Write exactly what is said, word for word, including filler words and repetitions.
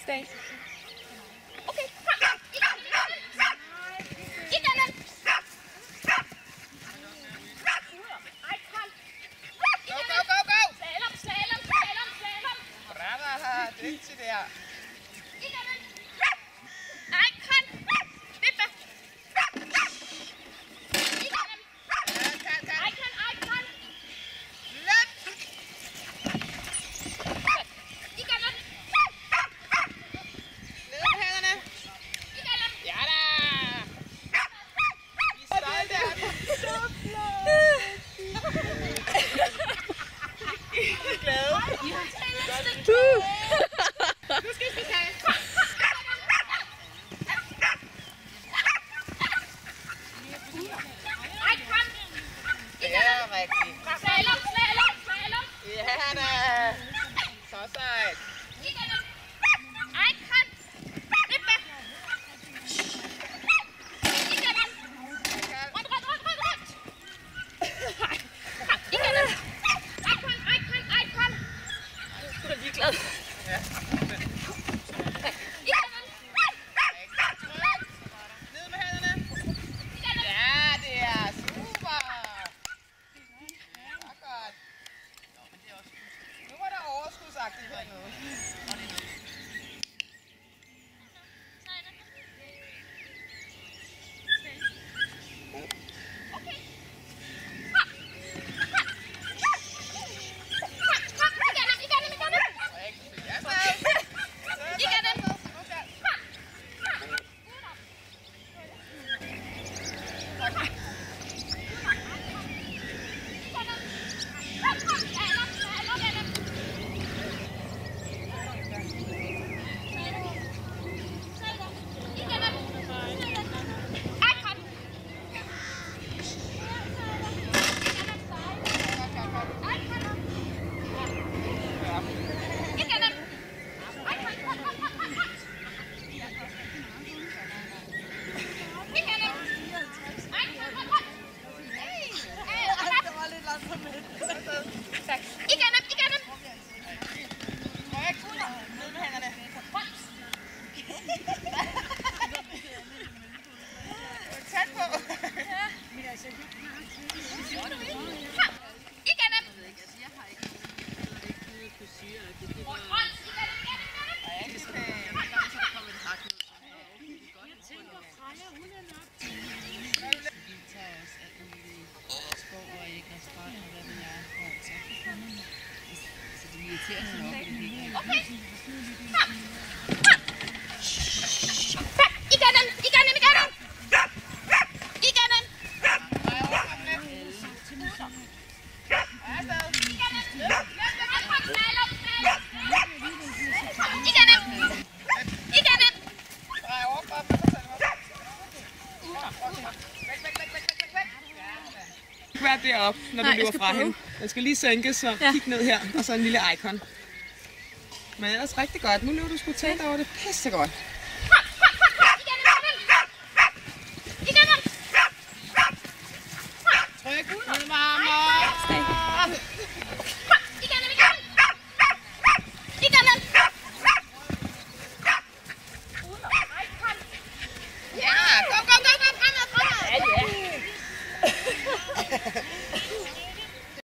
fødselsdag. Okay, kom. Igen. Go, go, go, go! Slalom, slalom, slalom, slalom. Brava, dygtig der. Igen. Icon. Vippe. Igen. Ja, kan, kan. Icon, icon. Løb! Igen. Ned med hænderne. Igen. Ja da! Vi er stolte af dem. Så flot! I er glade. Nu skal I spise kage. Icon. Det er rigtigt. Slalom, slalom, slalom. Ja da! Så sejt. Igen. Icon. Vippe. Igen. Rundt, rundt, rundt, rundt, rundt. Igen. Icon, icon, icon. Du er ligeglad. Ja. Igen. Ned med hænderne. Ja, det er super. Så godt. Nu var der overskudsagtigt hernede. Rigtig. Ja, så. Vær deroppe, når du Nej, løber skal fra prøve. hende. Den skal lige sænkes, så Ja. kig ned her, og så en lille icon. Men ellers rigtig godt. Nu løber du sgu tæt over det. Pisse godt.